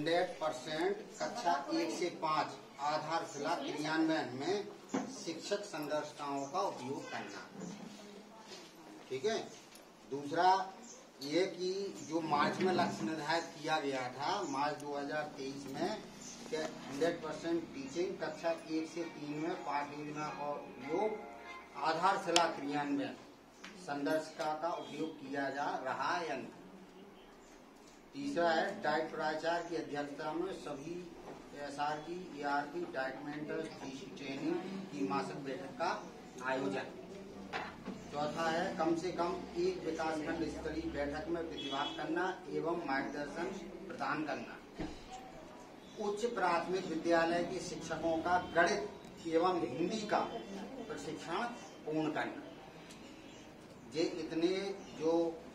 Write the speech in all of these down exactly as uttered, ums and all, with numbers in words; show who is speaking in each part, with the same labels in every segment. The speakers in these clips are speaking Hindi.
Speaker 1: हंड्रेड परसेंट कक्षा एक से पाँच आधारशिला क्रियान्वयन में शिक्षक संदर्शिकाओं का उपयोग करना। ठीक है। दूसरा ये कि जो मार्च में लक्ष्य निर्धारित किया गया था मार्च दो हज़ार तेईस में कि हंड्रेड परसेंट टीचिंग कक्षा एक से तीन में पाठ्य योजना का उपयोग आधारशिला क्रियान्वयन संदर्शिका का उपयोग किया जा रहा है या नहीं। तीसरा है डाइट प्राचार्य की अध्यक्षता में सभी एसआर की ईआरपी डाइट मेंटर ट्रेनिंग की मासिक बैठक का आयोजन। चौथा है कम से कम एक विकासखंड स्तरीय बैठक में प्रतिभाग करना एवं मार्गदर्शन प्रदान करना। उच्च प्राथमिक विद्यालय के शिक्षकों का गणित एवं हिंदी का प्रशिक्षण पूर्ण करना। ये इतने जो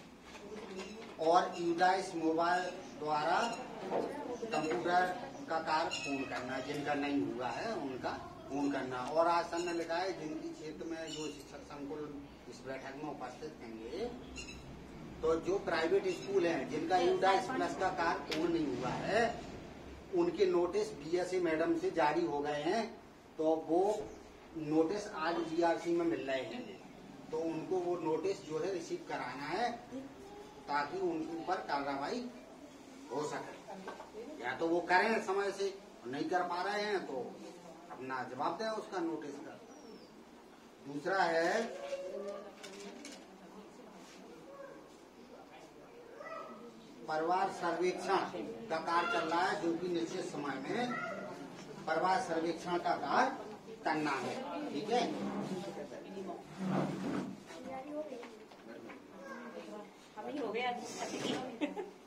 Speaker 1: और यूडाइस मोबाइल द्वारा कंप्यूटर का कार्य पूर्ण करना, जिनका नहीं हुआ है उनका पूर्ण करना। और आज सर ने लिखा है जिनकी क्षेत्र में जो शिक्षक संकुल इस बैठक में उपस्थित होंगे, तो जो प्राइवेट स्कूल हैं जिनका यूडाइस प्लस का कार्य पूर्ण नहीं हुआ है उनके नोटिस बीएसए मैडम से जारी हो गए हैं। तो वो नोटिस आज जीआरसी में मिल रहे हैं, तो उनको वो नोटिस जो है रिसीव कराना है ताकि उनके ऊपर कार्रवाई हो सके। या तो वो करें समय से, नहीं कर पा रहे हैं तो अपना जवाब दें उसका नोटिस का। दूसरा है परिवार सर्वेक्षण का कार्य चल रहा है, जो कि निश्चित समय में परिवार सर्वेक्षण का कार्य करना है। ठीक है।
Speaker 2: अभी हो गया।